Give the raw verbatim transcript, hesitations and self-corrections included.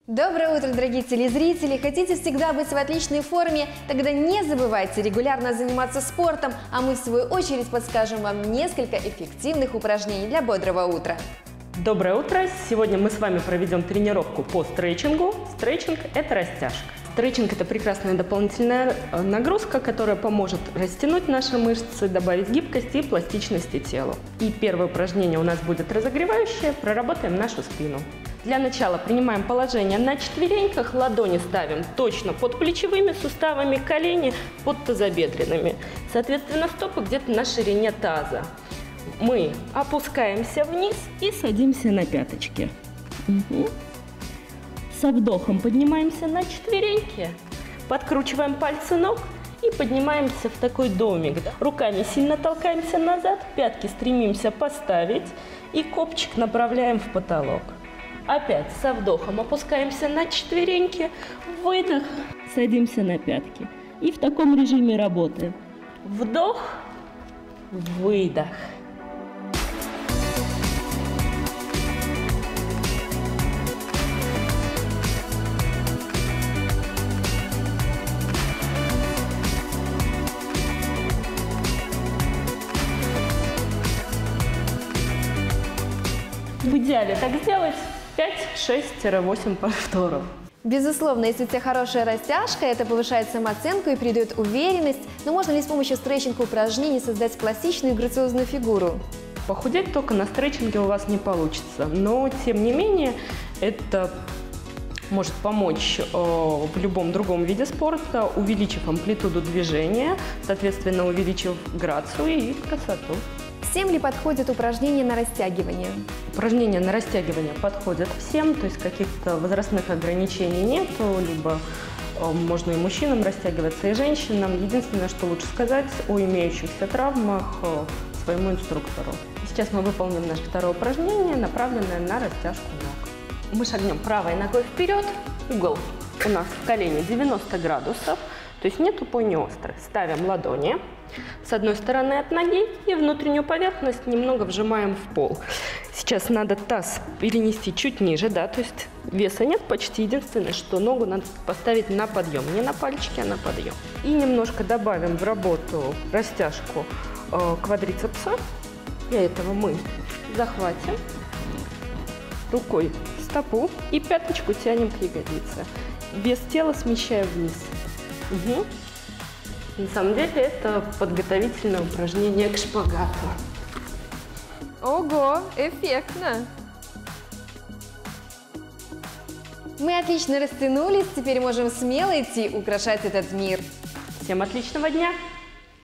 Доброе утро, дорогие телезрители! Хотите всегда быть в отличной форме? Тогда не забывайте регулярно заниматься спортом, а мы в свою очередь подскажем вам несколько эффективных упражнений для бодрого утра. Доброе утро! Сегодня мы с вами проведем тренировку по стретчингу. Стретчинг – это растяжка. Стретчинг – это прекрасная дополнительная нагрузка, которая поможет растянуть наши мышцы, добавить гибкости и пластичности телу. И первое упражнение у нас будет разогревающее. Проработаем нашу спину. Для начала принимаем положение на четвереньках, ладони ставим точно под плечевыми суставами, колени под тазобедренными. Соответственно, стопы где-то на ширине таза. Мы опускаемся вниз и садимся на пяточки. Угу. Со вдохом поднимаемся на четвереньки, подкручиваем пальцы ног и поднимаемся в такой домик. Руками сильно толкаемся назад, пятки стремимся поставить и копчик направляем в потолок. Опять со вдохом опускаемся на четвереньки, выдох, садимся на пятки. И в таком режиме работаем. Вдох, выдох. В идеале так сделать пять-шесть-восемь повторов. Безусловно, если у тебя хорошая растяжка, это повышает самооценку и придает уверенность. Но можно ли с помощью стретчинга упражнений создать пластичную и грациозную фигуру? Похудеть только на стретчинге у вас не получится, но тем не менее это может помочь э, в любом другом виде спорта, увеличив амплитуду движения, соответственно увеличив грацию и красоту. Всем ли подходят упражнения на растягивание? Упражнения на растягивание подходят всем, то есть каких-то возрастных ограничений нет, либо э, можно и мужчинам растягиваться, и женщинам. Единственное, что лучше сказать о имеющихся травмах э, своему инструктору. И сейчас мы выполним наше второе упражнение, направленное на растяжку ног. Мы шагнем правой ногой вперед, угол у нас в колене девяносто градусов, то есть не тупой, не острый. Ставим ладони с одной стороны от ноги и внутреннюю поверхность немного вжимаем в пол. Сейчас надо таз перенести чуть ниже, да, то есть веса нет почти. Единственное, что ногу надо поставить на подъем, не на пальчики, а на подъем. И немножко добавим в работу растяжку э, квадрицепса. Для этого мы захватим рукой стопу и пяточку тянем к ягодице. Вес тела смещаем вниз. Угу. На самом деле это подготовительное упражнение к шпагату. Ого, эффектно! Мы отлично растянулись, теперь можем смело идти украшать этот мир. Всем отличного дня!